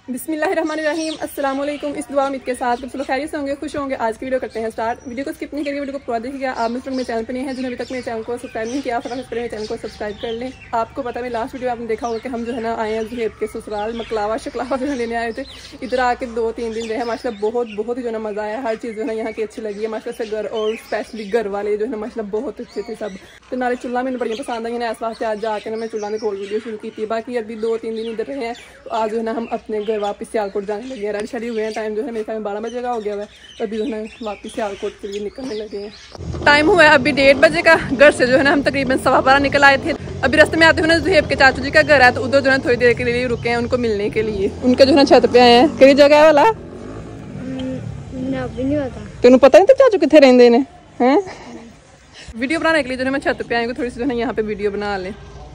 बिस्मिल्लाहिर्रहमानिर्रहीम अस्सलाम वालेकुम। इस दुआ उम्मीद के साथ कुछ लोग खैरियत से होंगे, खुश होंगे। आज की वीडियो करते हैं स्टार्ट। वीडियो को स्किप नहीं करिए, वीडियो को पूरा देखिएगा। आप लोग मेरे चैनल पर नहीं है, जिन्होंने अभी तक मेरे चैनल को सब्सक्राइब नहीं किया, फटाफट मेरे चैनल को सब्सक्राइब कर लें। आपको पता है लास्ट वीडियो आपने देखा होगा कि हम जो है ना आए हैं ज़ुहैब के ससुराल मकलावा शकलावा जो है लेने आए थे। इधर आके 2-3 दिन रहे माशाल्लाह, बहुत ही जो है मज़ा आया। हर चीज़ जो है ना यहाँ की अच्छी लगी है माशाल्लाह से। घर और स्पेशली घर वाले जो है ना माशाल्लाह बहुत अच्छे थे सब। तो नाले चूल्हा मैंने बड़ी पसंद आई है, इस वास्ते आज जाकर मैं चूल्हा ने कोल वीडियो शुरू की थी। बाकी अभी 2-3 दिन इधर रहे हैं, तो आज जो है ना हम अपने घर वापस सियालकोट जाने लगे हैं। रेडी शेडी हुए हैं। टाइम जो है मेरे ख्याल में 12 बजे का हो गया है। तो अभी जो है ना वापस सियालकोट के लिए निकलने लगे हैं। टाइम हुआ है अभी 1:30 बजे का। घर से जो है ना हम तकरीबन 12:15 निकल आए थे। अभी रास्ते में आते हुए ना ज़ुहैब के चाचू जी का घर है, तो उधर जो है थोड़ी देर के लिए रुके हैं उनको मिलने के लिए। उनके जो है ना छत पे आए हैं। कई जगह वाला तेन पता नहीं तो चाचू कितने रहते हैं। वीडियो बनाने के लिए जो है मैं छत पे आई, थोड़ी सी जो है यहाँ पे वीडियो बना ले।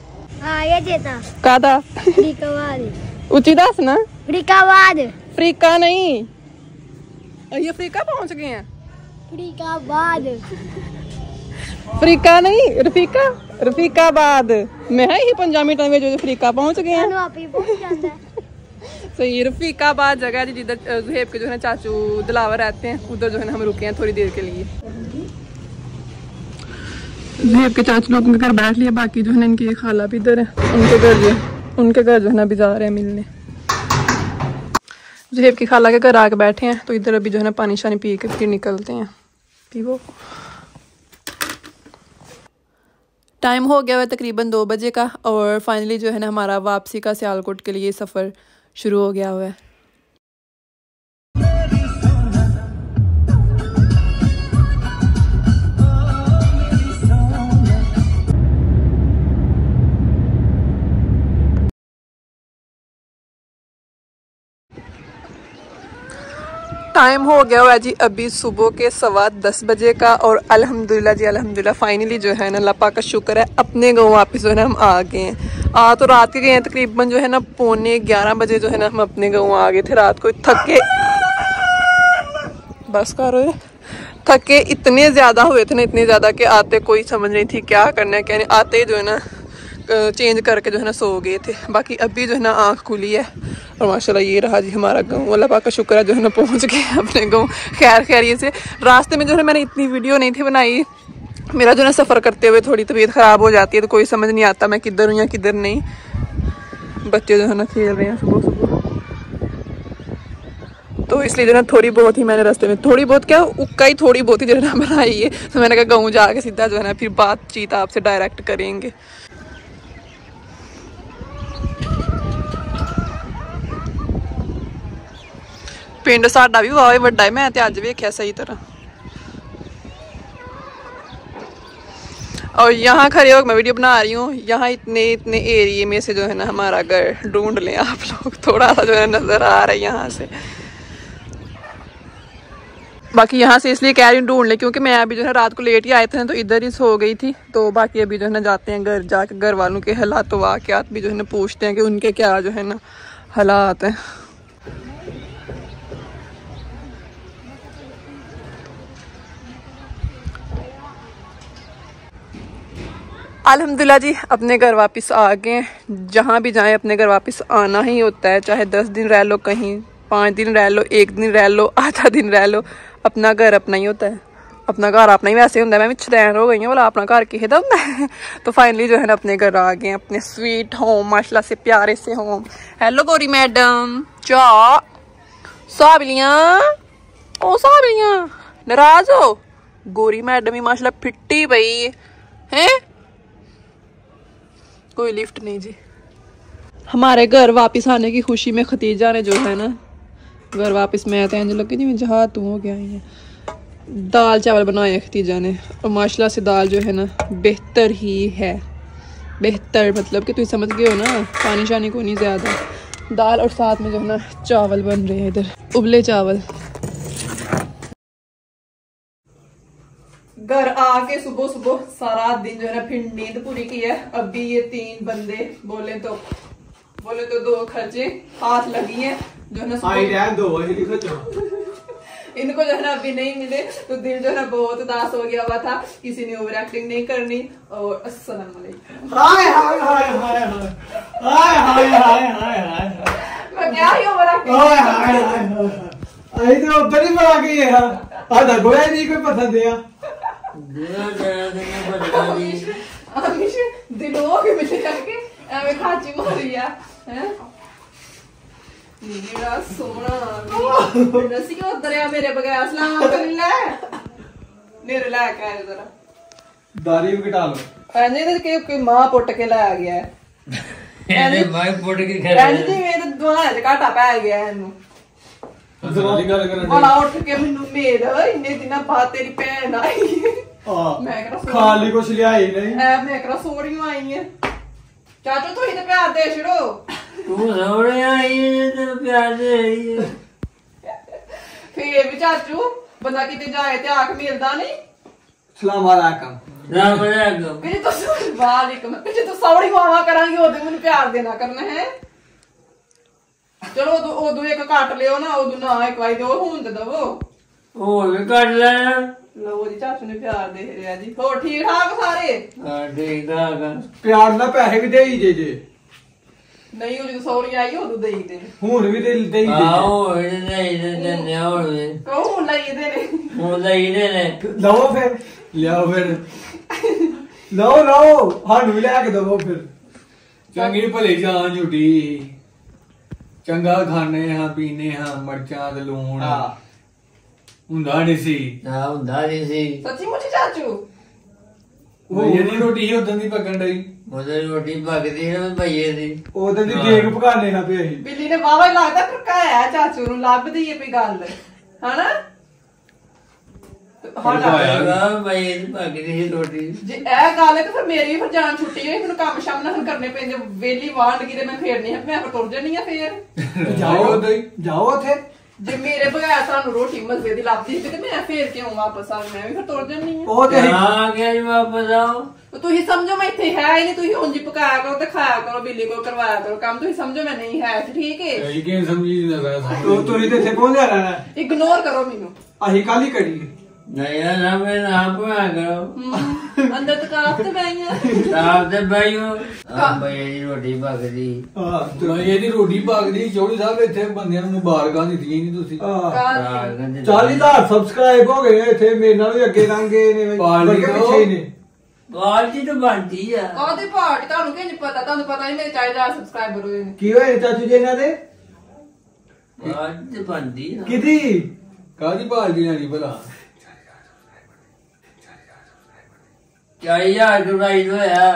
उची दस ना अफ्रीका नहीं, ये अफ्रीका पहुंच गए हैं। अफ्रीका नहीं रफीकाबाद में है, ही 5 मिनट में जो अफ्रीका पहुंच गए हैं। सही रफीकाबाद जगह है जिधर ज़ुहैब के जो है चाचू दिलावर रहते हैं। उधर जो है हम रुके हैं थोड़ी देर के लिए। ज़ुहैब के चाचू लोग उनके घर बैठ लिया, बाकी जो है ना इनकी खाला भी इधर है। उनके घर जो है ना अभी जा रहे हैं मिलने। ज़ुहैब की खाला के घर आके बैठे हैं, तो इधर अभी जो है ना पानी शानी पी के फिर निकलते हैं। पीवो। टाइम हो गया है तकरीबन 2 बजे का, और फाइनली जो है ना हमारा वापसी का सियालकोट के लिए सफ़र शुरू हो गया हुआ है। टाइम हो गया हुआ है जी अभी सुबह के 10:15 बजे का, और अल्हम्दुलिल्लाह जी अल्हम्दुलिल्लाह फाइनली जो है ना अल्लाह पाक का शुक्र है अपने गाँव वापस जो है ना हम आ गए हैं। तो रात के गए हैं तकरीबन जो है ना 11:15 बजे जो है ना हम अपने गाँव आ गए थे। रात को थके बस करो थके इतने ज़्यादा हुए थे ना, इतने ज़्यादा कि आते कोई समझ नहीं थी क्या करना है क्या नहीं। आते जो है ना चेंज करके जो है ना सो गए थे। बाकी अभी जो है ना आँख खुली है, और माशाल्लाह ये रहा जी हमारा गाँव। अल्लाह पाक का शुक्र है जो है ना पहुँच गए अपने गाँव खैरियत से। रास्ते में जो है मैंने इतनी वीडियो नहीं थी बनाई, मेरा जो है सफ़र करते हुए थोड़ी तबीयत ख़राब हो जाती है, तो कोई समझ नहीं आता मैं किधर हूँ या किधर नहीं। बच्चे जो है ना खेल रहे हैं सुबह, तो इसलिए जो है थोड़ी बहुत ही मैंने रास्ते में थोड़ी बहुत क्या उक्का ही थोड़ी बहुत ही जो है ना बनाई है। तो मैंने कहा गाँव जाके सीधा जो है ना फिर बातचीत आपसे डायरेक्ट करेंगे। पिंड साडा भी वाह बड़ा है, मैं अज वेख्या सही तरह। और यहाँ खड़े होकर मैं वीडियो बना रही हूँ। यहाँ इतने एरिए में से जो है ना हमारा घर ढूंढ लें आप लोग, थोड़ा सा जो है नजर आ रहा है यहाँ से। बाकी यहाँ से इसलिए कह रही हूँ ढूंढ ले, क्योंकि मैं अभी जो है रात को लेट ही आए थे ना, तो इधर ही सो गई थी। तो बाकी अभी जो है ना जाते हैं घर, जाके घर वालों के हालात वाक़यात भी जो है ना पूछते हैं कि उनके क्या जो है ना हालात हैं। अल्हम्दुलिल्लाह जी अपने घर वापस आ गए। जहाँ भी जाएं अपने घर वापस आना ही होता है, चाहे 10 दिन रह लो कहीं, 5 दिन रह लो, 1 दिन रह लो, आधा दिन रह लो, अपना घर अपना ही होता है। अपना घर अपना ही वैसे होता है। मैं मिच्छदैन हो गई हूँ, बोला अपना घर किसी का होता है। तो फाइनली जो है ना अपने घर आ गए, अपने स्वीट होम माशाल्लाह से प्यारे से होम। हेलो गौरी मैडम, चा साबिलियाँ ओ साबिलियाँ नाराज हो? गौरी मैडम ही माशाल्लाह फिट्टी पई है। कोई लिफ्ट नहीं जी। हमारे घर वापस आने की खुशी में खतीजा ने जो है ना घर वापस मैं तो इंज लगी जी जहाँ तू हो गया है। दाल चावल बनाए खतीजा ने, और माशाल्लाह से दाल जो है ना बेहतर ही है। बेहतर मतलब कि तुम समझ गए हो ना, पानी शानी को नहीं ज़्यादा दाल, और साथ में जो है ना चावल बन रहे हैं इधर उबले चावल। घर आके सुबह सुबह सारा दिन जो है ना फिर नींद पूरी की है। अभी ये 3 बंदे बोले तो 2 खर्चे हाथ लगी है जो है ना इनको जो है ना अभी नहीं मिले, तो दिल जो है ना बहुत उदास हो गया हुआ था। किसी ने ओवर एक्टिंग नहीं करनी। और अस्सलाम वालेकुम। क्या ही ओवर एक्टिंग ओए हाय हाय आई तो उधर ही बड़ा गई है आधा गोया नहीं कोई पसंद है आमिश दिलों के मिल करके ਐਵੇਂ ਖਾਚੀ ਮਾਰੀ ਆ ਹੈ ਮੇਰਾ ਸੋਹਣਾ ਨਸੀ ਕਿਉਂ ਦਰਿਆ ਮੇਰੇ ਬਗੈਰ ਸਲਾਮ ਕਰ ਲੈ ਮੇਰੇ ਲੈ ਕੇ ਆਇਆ ਜ਼ਰਾ दाढ़ी भी घटा लो ਐਨੇ ਤੇ ਕਿ ਮਾਂ ਪੁੱਟ ਕੇ ਲੈ ਆ ਗਿਆ ਇਹਨੇ ਮਾਂ ਪੁੱਟ ਕੇ ਖਾ ਐਨੇ ਤੇ ਮੇਰੇ ਦੁਆਲੇ ਚ ਘਾਟਾ ਪੈ ਗਿਆ ਇਹਨੂੰ वाली गल करन ਬੜਾ ਉੱਠ ਕੇ ਮੈਨੂੰ ਮੇਰ ਇੰਨੇ ਦਿਨਾਂ ਬਾਅਦ ਤੇਰੀ ਭੈਣ ਆਈ ਮੈਂ ਕਿਹਾ खाली कुछ लिया ही नहीं ਮੈਂ ਕਿਹਾ ਸੋਹਣੀਆਂ ਆਈਆਂ ਚਾਚੂ ਤੁਸੀਂ ਤੇ ਪਿਆਰ ਦੇ ਛੜੋ ਤੂੰ ਰੋੜੇ ਆਈ ਤੇ ਪਿਆਰ ਦੇ ਰਹੀ ਹੈ ਫੇਰ ਵੀ ਚਾਚੂ ਬੰਦਾ ਕਿਤੇ ਜਾਏ ਤੇ ਆਖ ਮਿਲਦਾ ਨਹੀਂ सलाम वालेकुम ਰਾਮ ਰਾਮ ਕਿ ਜੇ ਤੁਸੀਂ ਵਾਲੇਕਮ ਕਿ ਜੇ ਤੂੰ ਸੌੜੀ ਮਾਵਾ ਕਰਾਂਗੇ ਉਹਦੇ ਮੈਨੂੰ ਪਿਆਰ ਦੇਣਾ ਕਰਨਾ ਹੈ ਚਲੋ ਉਦੋਂ ਇੱਕ ਕੱਟ ਲਿਓ ਨਾ ਉਦੋਂ ਨਾ ਇੱਕ ਵਾਰੀ ਦਿਓ ਹੁਣ ਤੇ ਦਵੋ ਉਹ ਵੀ ਕੱਢ ਲੈ ਲਓ ਜੀ ਚਾਚੂ ਨੇ ਪਿਆਰ ਦੇ ਰਿਹਾ ਜੀ ਹੋਰ ਠੀਕ ਠਾਕ ਸਾਰੇ ਆ ਦੇਖਦਾ ਗਾ प्यार ना पैसे भी दे ही जे ਨਹੀਂ ਉਹ ਜਦੋਂ ਸੌਰੀ ਆਈ ਉਦੋਂ ਦੇਈ ਦੇ हुन भी दे ही ਆਓ ਇਹਨੇ ਇਹਨੇ ਨੇ ਆਉਣੇ ਕਹੋ ਹੁਣ ਲਈ ਦੇ ਨੇ ਉਹ ਲਈ ਨੇ लो फिर लियाओ फिर लो हानू भी लिया के दवो फिर चंगी भली जान झूठी चंगा खाने हाँ पीने हाँ मर्चां ते लूण हुंदा नहीं सी ਨਾ ਹੁੰਦਾ ਨਹੀਂ ਸੀ ਸੱਚੀ ਮੁੱਚੀ ਚਾਚੂ ਉਹ ਜਿਹੜੀ ਰੋਟੀ ਸੀ ਉਦੋਂ ਦੀ ਪਕਣ ਡਈ ਉਹਦੇ ਰੋਟੀ ਪੱਕਦੀ ਹੈ ਭਈਏ ਦੀ ਉਦੋਂ ਦੀ ਦੇਖ ਪਕਾਣੇ ਨਾ ਪਏ ਸੀ ਬਿੱਲੀ ਨੇ ਵਾਵਾ ਲੱਗਦਾ ਟਰਕਾਇਆ ਚਾਚੂ ਨੂੰ ਲੱਭਦੀ ਏ ਪਈ ਗੱਲ ਹਨਾ ਹਾਂ ਭਈਏ ਦੀ ਪੱਕਦੀ ਸੀ ਰੋਟੀ ਜੇ ਇਹ ਗੱਲ ਹੈ ਤਾਂ ਫਿਰ ਮੇਰੀ ਵੀ ਫਿਰ ਜਾਨ ਛੁੱਟੀ ਹੋਈ ਮੈਨੂੰ ਕੰਮ ਸ਼ਾਮ ਨਾਲ ਕਰਨੇ ਪੈਂਦੇ ਵੇਲੀ ਵਾਂਡ ਕਿਤੇ ਮੈਂ ਫੇਰਨੀ ਹੈ ਮੈਂ ਫਿਰ ਤੁਰ ਜਾਨੀ ਆ ਫੇਰ ਜਾਓ ਉੱਥੇ ਜੇ ਮੇਰੇ ਬਗੈਰ ਸਾਨੂੰ ਰੋਟੀ ਮਜ਼ੇ ਦੀ ਲੱਭਦੀ ਤੇ ਮੈਂ ਫੇਰ ਕਿਉਂ ਵਾਪਸ ਆ ਮੈਂ ਵੀ ਫਿਰ ਤੁਰ ਜਾਨੀ ਆ ਉਹ ਤੇ ਆ ਗਿਆ ਜੀ ਵਾਪਸ ਆਓ ਤੁਸੀਂ ਸਮਝੋ ਮੈਂ ਇੱਥੇ ਹੈ ਹੀ ਨਹੀਂ ਤੁਸੀਂ ਉਂਝ ਪਕਾਇਆ ਕਰੋ ਤੇ ਖਾਇਆ ਕਰੋ ਬਿੱਲੀ ਕੋਲ ਕਰਵਾਇਆ ਕਰੋ ਕੰਮ ਤੁਸੀਂ ਸਮਝੋ ਮੈਂ ਨਹੀਂ ਹੈ ਠੀਕ ਹੈ ਇਹ ਕੀ ਸਮਝੀ ਨਾ ਰਿਹਾ ਤੁਸੀਂ ਤੇ ਇੱਥੇ ਪਹੁੰਚਿਆ ਰਹਿਣਾ ਇਗਨੋਰ ਕਰੋ ਮੈਨੂੰ ਅਸੀਂ ਕੱਲ ਹੀ ਕਰੀਏ ਨਹੀਂ ਨਾ ਮੈਂ ਨਾ ਪਾ ਕਰੋ ਅੰਦਰ ਤਕਾਫ ਤੇ ਬੈਠੀਆਂ ਸਾਹ ਤੇ ਬਾਈਓ ਆ ਭਈਏ ਦੀ ਰੋਟੀ ਪੱਕਦੀ ਹਾਂ ਇਹਦੀ ਰੋਟੀ ਪੱਕਦੀ ਚੌੜੀ ਸਾਹਿਬ ਇੱਥੇ ਬੰਦਿਆਂ ਨੂੰ ਮੁਬਾਰਕਾਂ ਦਿੱਤੀਆਂ ਨਹੀਂ ਤੁਸੀਂ 40,000 ਸਬਸਕ੍ਰਾਈਬ ਹੋ ਗਏ ਇੱਥੇ ਮੇਰੇ ਨਾਲ ਵੀ ਅੱਗੇ ਲੰਘੇ ਨੇ ਪਿੱਛੇ ਹੀ ਨੇ ਬਾਲਟੀ ਤਾਂ ਬਣਦੀ ਆ ਕਾਹਦੀ ਪਾਰਟੀ ਤੁਹਾਨੂੰ ਕਿੰਜ ਪਤਾ ਤੁਹਾਨੂੰ ਪਤਾ ਨਹੀਂ ਮੇਰੇ 4000 ਸਬਸਕ੍ਰਾਈਬਰ ਹੋਏ ਨੇ ਕੀ ਹੋਏ ਚਾਚੂ ਜੀ ਇਹਨਾਂ ਦੇ ਬਾਲਟੀ ਬਣਦੀ ਆ ਕਿਦੀ ਕਾਹਦੀ ਪਾਰਟੀ ਨਹੀਂ ਭਲਾ 4000 ਜੁੜਾਈ ਹੋਇਆ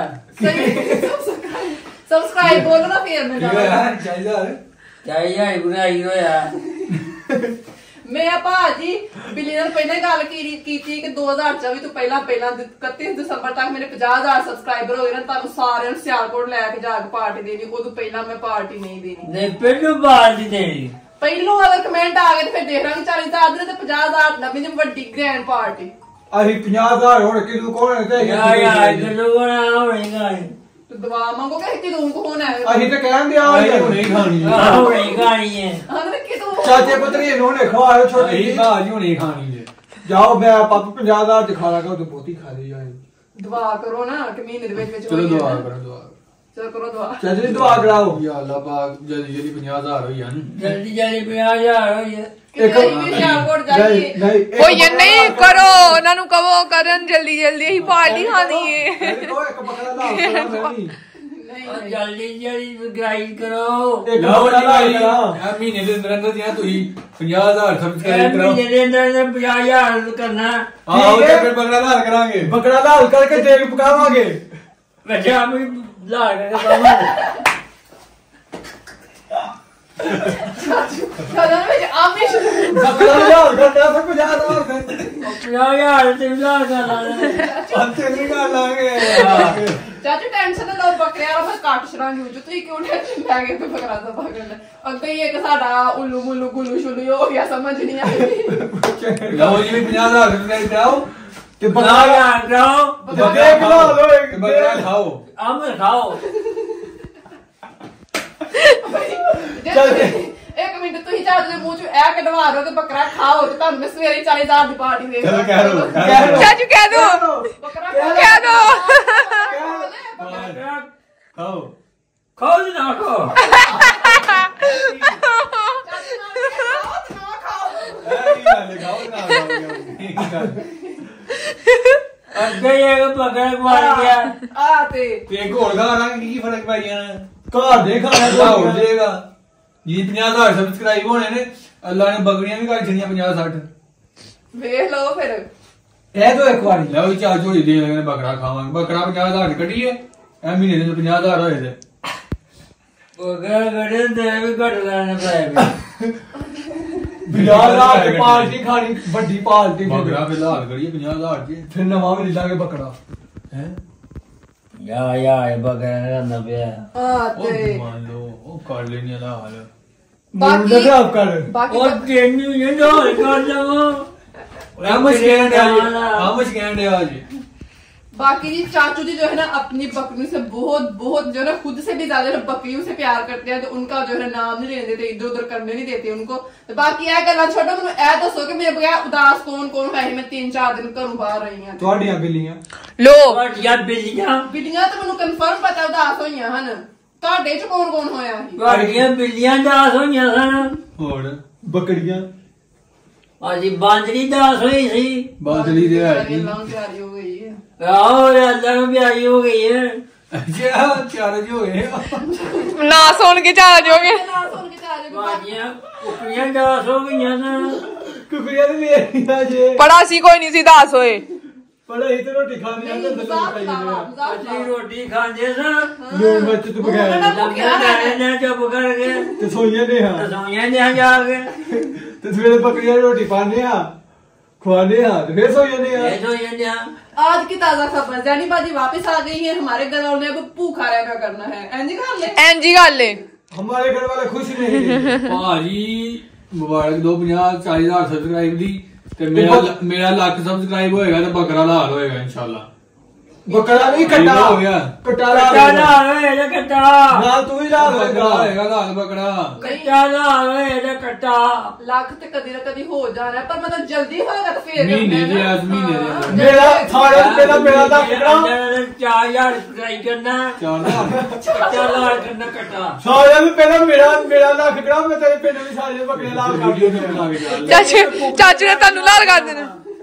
ਸਬਸਕ੍ਰਾਈਬ ਬੋਲੋ ਨਾ ਫੇਰ ਮੈਂ ਚਾਹੀਦਾ 4000 ਬਣਾਈ ਹੋਇਆ ਮੈਂ ਭਾਜੀ ਬਿੱਲੀ ਨਾਲ ਪਹਿਲਾਂ ਹੀ ਗੱਲ ਕੀਤੀ ਕਿ 2024 ਤੋਂ ਪਹਿਲਾਂ 31 ਦਸੰਬਰ ਤੱਕ ਮੇਰੇ 50,000 ਸਬਸਕ੍ਰਾਈਬਰ ਹੋ ਗਏ ਨੇ ਤੁਹਾਨੂੰ ਸਾਰਿਆਂ ਨੂੰ ਸਿਆਲਕੋਟ ਲੈ ਕੇ ਜਾ ਕੇ ਪਾਰਟੀ ਦੇਣੀ ਉਦੋਂ ਪਹਿਲਾਂ ਮੈਂ ਪਾਰਟੀ ਨਹੀਂ ਦੇਣੀ ਨਹੀਂ ਪਹਿਲੋਂ ਬਾਲਟੀ ਦੇਣੀ ਪਹਿਲੋਂ ਅਗਰ ਕਮੈਂਟ ਆ ਗਏ ਤੇ ਫਿਰ ਦੇਖ ਲਾਂਗੇ 40,000 ਦੇ ਤੇ 50,000 ਨਵੀਂ ਜਿਹੀ ਵੱਡੀ ਗ੍ਰੈਂਡ ਪਾਰਟੀ ਅਸੀਂ 50,000 ਹੁਣ ਕਿਲੋ ਕੋਣ ਤੇ ਯਾਰ ਕਿਲੋ ਨਾ ਹੋਏਗਾ ਤੇ ਦਵਾ ਮੰਗੋਗੇ ਕਿਦੋਂ ਕੋਣ ਹੈ ਅਸੀਂ ਤਾਂ ਕਹਿੰਦੇ ਆ ਹੁਣੇ ਖਾਣੀ ਹੁਣੇ ਖਾਣੀ ਹੈ ਅਗਰ ਕਿਦੋਂ ਚਾਚੇ ਪੁੱਤਰੀ ਨੂੰ ਨੇ ਖਵਾਇਓ ਛੋਟੀ ਜੀ ਭਾਜੀ ਹੁਣੇ ਖਾਣੀ ਹੈ ਜਾਓ ਮੈਂ ਪਾਪ 50,000 ਚ ਖਾ ਲਾਂਗਾ ਉਹ ਤੇ ਬਹੁਤੀ ਖਾ ਲਈ ਜਾਏ ਦੁਆ ਕਰੋ ਨਾ ਕਿ ਮਹੀਨੇ ਦੇ ਵਿੱਚ ਚਲੋ ਦੁਆ ਕਰੋ ਦੁਆ ਚਲੋ ਕਰੋ ਦੁਆ ਚਾਚੇ ਦੀ ਦੁਆ ਕਰਾਓ ਯਾ ਅੱਲਾਹ ਪਾਕ ਜਲਦੀ ਜਲਦੀ 50,000 ਹੋਈ ਹਨ ਜਲਦੀ ਜਲਦੀ 50,000 ਹੋਈ ਇੱਕ ਵੀ ਸਿਆਲਕੋਟ ਜਾਈਏ ਕੋਈ ਨਹੀਂ ਕਰੋ ਉਹਨਾਂ ਨੂੰ ਕਹੋ ਕਰਨ ਜਲਦੀ ਜਲਦੀ ਅਸੀਂ ਪਾਰਟੀ ਖਾਣੀ ਹੈ ਇੱਕ ਬੱਕਰਾ ਲਾ ਮੈਂ ਨਹੀਂ ਜਲਦੀ ਜਲਦੀ ਗ੍ਰਾਈਂਡ ਕਰੋ ਲਓ ਜੀ ਭਾਈ ਆ ਮਹੀਨੇ ਦੇ ਅੰਦਰ ਅੰਦਰ ਦੀਆਂ ਤੁਸੀਂ 50,000 ਸਬਸਕ੍ਰਾਈਬ ਕਰਾਓ ਮਹੀਨੇ ਦੇ ਅੰਦਰ 50,000 ਕਰਨਾ ਆਓ ਤੇ ਫਿਰ ਬੱਕਰਾ ਲਾਲ ਕਰਾਂਗੇ ਬੱਕਰਾ ਲਾਲ ਕਰਕੇ ਦੇਗ ਪਕਾਵਾਂਗੇ ਬੱਚਾ ਵੀ ਲਾ ਕੇ ਪਾਵਾਂਗੇ ਕਦੋਂ ਵਿੱਚ ਆਮਿਸ਼ ਬੱਕਰਾ ਲਾਲ ਕਰਦਾ ਫਿਰ 50,000 50,000 ਤੇ ਲਾ ਕੇ ਲਾ ਅੰਤੇ ਨਹੀਂ ਕਰ ਲਾਂਗੇ ਚਾਚੂ ਟੈਨਸ਼ਨ ਨਾ ਲਓ ਬੱਕਰਿਆਂ ਦਾ ਮੈਂ ਕੱਟ ਛੜਾਂਗੀ ਉਹ ਤੁਸੀਂ ਕਿਉਂ ਟੈਨਸ਼ਨ ਲੈ ਕੇ ਬੱਕਰਾ ਦਾ ਪਕੜਨਾ ਅੱਗੇ ਹੀ ਇੱਕ ਸਾਡਾ ਉੱਲੂ ਮੁੱਲੂ ਗੁੱਲੂ ਸ਼ੁੱਲੂ ਹੋ ਗਿਆ ਸਮਝ ਨਹੀਂ ਆਈ ਲਓ ਜੀ 50,000 ਸਬਸਕ੍ਰਾਈਬ ਕਰਾਓ ਤੇ ਬੱਕਰਾ ਕਰਾਓ ਦੇਖ ਲਓ ਤੇ ਬੱਕਰਾ ਖਾਓ ਆਮਰ ਖਾਓ ਚੱਲ ਇੱਕ ਮਿੰਟ ਤੁਸੀਂ ਚਾਚੂ ਦੇ ਮੂੰਹ ਚ ਇਹ ਕਢਵਾ ਦੋ ਕਿ ਬੱਕਰਾ ਖਾਓ ਤੇ ਤੁਹਾਨੂੰ ਮੈਂ ਸਵੇਰੇ 40,000 ਦੀ ਪਾਰਟੀ ਦੇ ਚਲੋ ਕਹਿ ਲਓ ਚਾਚੂ ਕਹਿ ਦੋ ਬੱਕਰਾ ਕਹਿ ਦੋ ਖਾਓ खाओ ना खाओ ਅੱਗੇ ਇਹ ਪਕੜ ਮਾਰ ਗਿਆ ਆ ਤੇ ਇੱਕ ਹੋਰ ਘਰ ਕੀ ਫਰਕ ਪੈ ਗਿਆ ਘਰ ਦੇ ਖਾਣਾ ਤਾਂ ਹੋ ਜਾਏਗਾ ਜੀ 50,000 ਸਬਸਕ੍ਰਾਈਬ ਹੋਣੇ ਨੇ ਅੱਲਾ ਨੇ ਬਗੜੀਆਂ ਵੀ ਕਰ ਛੜੀਆਂ 50-60 ਵੇਖ ਲਓ ਫਿਰ ਇਹ ਤੋਂ ਇੱਕ ਵਾਰੀ ਲਓ ਚਾਹ ਝੋਲੀ ਦੇ ਲੈਣੇ ਬੱਕਰਾ ਖਾਵਾਂਗੇ ਬੱਕਰਾ 50,000 ਕੱਢੀਏ ਇਹ ਮਹੀਨੇ ਦੇ 50,000 ਹੋਏ ਤੇ ਪਕੜ ਗੜੇ ਦੇ ਵੀ ਘਟ ਲੈਣੇ ਪਏ 50,000 ਪਾਰਟੀ ਖਾਣੀ ਵੱਡੀ ਪਾਰਟੀ ਬੱਕਰਾ ਫਿਲਹਾਲ ਕਰੀਏ 50,000 ਚ ਫਿਰ ਨਵਾਂ ਵੀ ਲੈ ਲਾਂਗੇ ਬੱਕਰਾ ਹੈ ਯਾ ਬਗੜ ਕਰਨਾ ਪਿਆ ਆ ਉਹ ਤੇ ਮੰਨ ਲਓ ਉਹ ਕਰ ਲੈਣੀ ਆ ਹਾਲ ਮੁੰਡੇ ਤੇ ਆਪ ਕਰ ਬਾਕੀ ਉਹ ਤੈਨੂੰ ਇਹ ਨਾ ਕਰ ਲਵਾਂ बाकी जी चाचू जी जो है ना अपनी बकरियों से बहुत जो है ना खुद से भी ज्यादा बकरियों से प्यार करते हैं तो उनका जो है ना नाम नहीं लेने देते इधर उधर करने नहीं देते उनको तो बाकी यह गल छोड़ो मैं ऐ दसो कि मेरे बगैर उदास कौन है मैं 3-4 दिन घरों बाहर रही हूं ਤੁਹਾਡੀਆਂ ਬਿੱਲੀਆਂ लो ਯਾ ਬਿੱਲੀਆਂ बिल्लियां तो मैं कंफर्म पता उदास होईयां हन ਤੁਹਾਡੇ ਚ कौन होया ही ਤੁਹਾਡੀਆਂ ਬਿੱਲੀਆਂ ਦਾਸ ਹੋਈਆਂ ਸਨ ਹੋਰ ਬੱਕਰੀਆਂ ਅਸੀਂ ਬਾਂਦਰੀ ਦਾਸ ਹੋਈ ਸੀ ਬਾਦਲੀ ਦੇ ਆ ਜੀ प्यारी हो गई है ਆਹੋ ਅੱਲਾ ਨੂੰ ਪਿਆਰੀ ਹੋ ਗਈ ਹੈ ਅੱਛਾ ਚਾਰ ਜੋ ਹੋਏ ना सुन के चार जोगे ना सुन के जा रहे ਬਾਜੀਆਂ ਕੁਕੜੀਆਂ ਦਾਸ ਹੋ ਗਈਆਂ ਸਨ ਕੁਕਰੀਆਂ ਦੇ ਲੈ ਜੇ पड़ा सी कोई नहीं सी दास होए ਪੜੇ ਇਹ ਤੇ ਰੋਟੀ ਖਾਣੀ ਆ ਤੇ मजाक ਖਾਈ उड़ावा, ਅਸੀਂ ਰੋਟੀ ਖਾਂਦੇ ਸਾਂ ਲੋੜ ਵਿੱਚ ਤੂੰ ਬਗੈਰ ਲੰਮੇ ਨੇ ਚੁੱਪ ਕਰਕੇ ਤੇ ਸੋਈਆਂ ਨੇ ਹਾਂ ਰਸੋਈਆਂ ਨੇ ਜਾ ਕੇ ਤੇ ਸਵੇਰੇ ਬੱਕਰੀਆਂ ਦੀ ਰੋਟੀ ਪਾਣੇ ਆ ਖਵਾਣੇ ਆ ਤੇ ਫਿਰ ਸੋਈਆਂ ਨੇ ਆ ਇਹ ਸੋਈਆਂ ਨੇ आज की ताजा खबर जैनी बाजी वापस आ गई है हमारे घर वालों ने अब भूखा रहना करना है एंजी कर ले एंजी गल है हमारे घर वाले खुश नहीं ਭਾਜੀ ਮੁਬਾਰਕ 50-40,000 ਸਬਸਕ੍ਰਾਈਬ ਦੀ ਤੇ ਮੇਰਾ ਲੱਖ ਸਬਸਕ੍ਰਾਈਬ ਹੋਏਗਾ ਤੇ ਬੱਕਰਾ ਲਾਲ ਹੋਏਗਾ ਇਨਸ਼ਾਅੱਲਾ ਬੱਕਰਾ ਨਹੀਂ ਕੱਟਾ ਹੋ ਗਿਆ ਕੱਟਾ ਕੱਟਾ ਲਾ ਨਾ ਹੋਏ ਇਹਦਾ ਕੱਟਾ ਨਾਲ ਤੂੰ ਹੀ ਲਾ ਬੱਕਰਾ ਹੋਏਗਾ ਲਾਲ ਬੱਕਰਾ ਕੱਟਾ ਨਾ ਹੋਏ ਇਹਦਾ ਕੱਟਾ ਲੱਖ ਤੇ ਕਦੀ ਨਾ ਕਦੀ ਹੋ ਜਾਣਾ ਪਰ ਮਤਲਬ ਜਲਦੀ ਹੋਏਗਾ ਤਾਂ ਫੇਰ ਮਹੀਨੇ ਦੇ ਅੱਜ ਮਹੀਨੇ ਦੇ ਅੰਦਰ। ਮੇਰਾ ਸਾਰੇ ਪਹਿਲਾਂ ਮੇਰਾ ਦਾ ਕੱਟਾ 4000 ਟਰਾਈ ਕਰਨਾ 4,000 4000 ਕਰਨਾ ਕੱਟਾ ਸਾਰਿਆਂ ਨੂੰ ਪਹਿਲਾਂ ਮੇਰਾ ਦਾ ਕੱਟਾ ਮੈਂ ਤੇਰੇ ਪਿੰਡ ਵਿੱਚ ਸਾਰੇ ਬੱਕਰੇ ਲਾ ਕਰ ਵੀਡੀਓ ਤੇ ਬਣਾ ਕੇ ਚੱਲ चाचू ने तेन लाल कर देना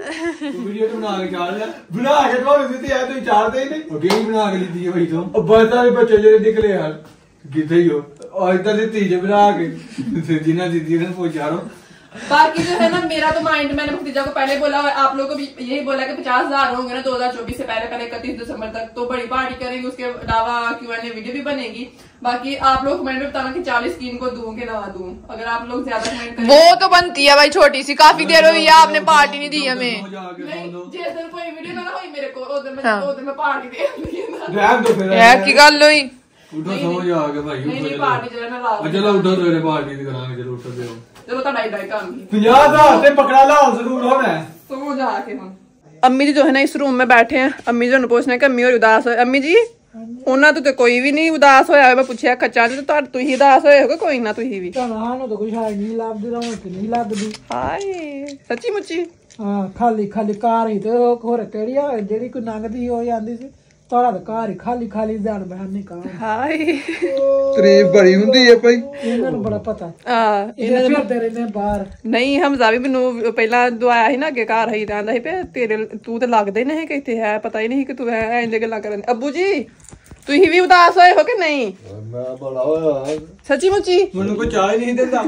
ਵੀਡੀਓ ਤੇ ਬਣਾ ਕੇ ਚੱਲ ਬਣਾ ਕੇ ਤੁਹਾਨੂੰ ਦਿੱਤੀ ਆ ਤੁਸੀਂ ਚਾਰਦੇ ਹੀ ਨਹੀਂ ਅੱਗੇ ਹੀ ਬਣਾ ਕੇ ਦਿੱਤੀ ਹੈ ਭਾਈ ਤੋਂ ਉਹ ਬਸਤਾ ਦੇ ਬੱਚੇ ਜਿਹੜੇ ਨਿਕਲੇ ਯਾਰ ਕਿੱਥੇ ਹੀ ਹੋ ਉਹ ਇਦਾਂ ਦੀ ਧੀ ਜੇ ਬਣਾ ਕੇ ਜਿਨ੍ਹਾਂ ਦਿੱਤੀ ਨੇ ਪੁੱਛਾਰੋ बाकी जो है ना मेरा तो माइंड मैंने भतीजा को पहले बोला और आप लोगों को भी यही बोला कि 50,000 होंगे ना 2024 से पहले 31 दिसंबर तक तो बड़ी पार्टी करेंगे उसके अलावा Q&A वीडियो भी बनेगी बाकी आप लोग कमेंट में बताना कि 40 की इनको दूं कि ना दूं अगर आप लोग ज्यादा कमेंट करें वो तो बनती है भाई छोटी सी काफी देर हुई है आपने पार्टी नहीं दी हमें जिस दिन कोई वीडियो ना हुई मेरे को उधर मैं पार्टी दे ਰਹਿਣ ਦੋ ਫਿਰ यार की गल हुई ਉਠੋ ਸਮਝ ਆ ਗਿਆ ਭਾਈ नहीं पार्टी जो है ना ला ਚਲੋ ਉਠੋ ਸਵੇਰੇ ਪਾਰਟੀ ਦੀ ਕਰਾਂਗੇ ਜਦੋਂ ਉੱਠਦੇ ਹੋ चलो तो डाई काम की 50,000 ਤੇ ਬੱਕਰਾ ਲਾਲ ਜ਼ਰੂਰ ਹੋਣਾ ਹੈ तो जाके हम अम्मी जी जो है ना इस रूम में बैठे हैं अम्मी जी ने पूछना कि अम्मी और उदास हो अम्मी जी ਉਹਨਾਂ ਤੋਂ ਤੇ ਕੋਈ ਵੀ ਨਹੀਂ ਉਦਾਸ ਹੋਇਆ ਮੈਂ ਪੁੱਛਿਆ ਕੱਚਾ ਤੇ ਤੁਸੀਂ ਉਦਾਸ ਹੋਏ ਹੋਗੇ ਕੋਈ ਨਾ ਤੁਸੀਂ ਵੀ ਸਾਨੂੰ ਤਾਂ ਕੁਛ ਹੈ ਨਹੀਂ ਲੱਭਦੀ ਰੌਣਕ ਨਹੀਂ ਲੱਗਦੀ ਹਾਏ ਸੱਚੀ ਮੁੱਚੀ ਹਾਂ ਖਾਲੀ ਕਾਰ ਹੀ ਤੇ ਹੋਰ ਕਿਹੜੀ ਆ ਜਿਹੜੀ ਕੋਈ ਲੰਘਦੀ ਹੋ ਜਾਂਦੀ ਸੀ ਤੁਹਾਡਾ ਤਾਂ ਘਰ ਹੀ ਖਾਲੀ ਜਾਣ ਬਹਿਣ ਨਹੀਂ ਕਾਰ ਹਾਏ ਤਰੀਫ ਬੜੀ ਹੁੰਦੀ ਹੈ ਭਾਈ ਇਹਨਾਂ ਨੂੰ ਬੜਾ ਪਤਾ ਇਹਨਾਂ ਇਹ ਫਿਰਦੇ ਰਹਿੰਦੇ ਬਾਹਰ ਨਹੀਂ ਹਮਜ਼ਾ ਵੀ ਮੈਨੂੰ ਪਹਿਲਾਂ ਦੁਆਇਆ ਸੀ ਨਾ ਅੱਗੇ ਘਰ ਹੀ ਜਾਂਦਾ ਸੀ ਪੇ ਤੇਰੇ ਤੂੰ ਤੇ ਲੱਗਦੇ ਨਹੀਂ ਕਿ ਇੱਥੇ ਹੈ ਪਤਾ ਹੀ ਨਹੀਂ ਕਿ ਤੂੰ ਹੈ ਇੰਜ ਗੱਲਾਂ ਕਰਨ ਅੱਬੂ ਜੀ ਤੁਸੀਂ ਵੀ ਉਦਾਸ ਹੋਏ ਹੋ ਕਿ ਨਹੀਂ ਮੈਂ ਬੜਾ ਹੋਇਆ ਸੱਚੀ ਮੁੱਚੀ ਮੈਨੂੰ ਕੋਈ ਚਾਹ ਹੀ ਨਹੀਂ ਦਿੰਦਾ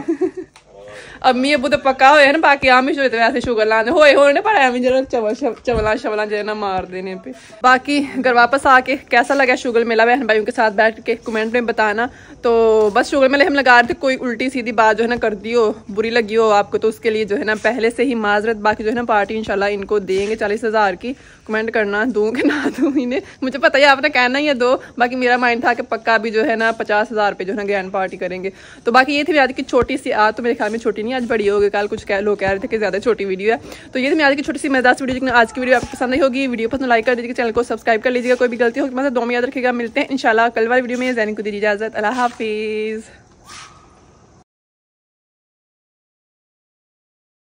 ਅੰਮੀ ਅੱਬੂ ਤਾਂ ਪੱਕਾ ਹੋਏ ਨਾ ਬਾਕੀ ਆਮਿਸ਼ ਹੋਏ ਤੇ ਵੈਸੇ ਸ਼ੂਗਰ ਲਾਉਂਦੇ ਹੋਏ ਨੇ पर ਐਵੇਂ ਜਿਹੜਾ चवला जेना मार देने पे बाकी घर वापस आके कैसा लगा शुगर मेला बहन भाइयों के साथ बैठ के कमेंट में बताना तो बस शुगर मेले हम लगा रहे थे कोई उल्टी सीधी बात जो है ना कर दी हो बुरी लगी हो आपको तो उसके लिए जो है ना पहले से ही माजरत बाकी जो है ना पार्टी इंशाल्लाह इनको देंगे 40,000 की कमेंट करना दूं कि ना दूं इन्हें मुझे पता है आपने कहना ही है दो बाकी मेरा माइंड था कि पक्का भी जो है ना 50,000 रुपये जो है ना ग्रैंड पार्टी करेंगे तो बाकी ये थी आज की छोटी सी आज तो मेरे ख्याल में छोटी नहीं आज बड़ी होगी कल कुछ लोग कह रहे थे कि ज्यादा छोटी वीडियो है तो ये थी मेरी आज की छोटी सी मजेदार वीडियो आज की वीडियो आपको पसंद नहीं होगी वीडियो पसंद लाइक कर दीजिएगा चैनल को सब्सक्राइब कर लीजिएगा कोई भी गलती होगी मतलब दो में याद रखिएगा मिलते हैं इंशाल्लाह कल वाली वीडियो में ज़ैनी को दीजिए इजाजत अल्लाह हाफिज़।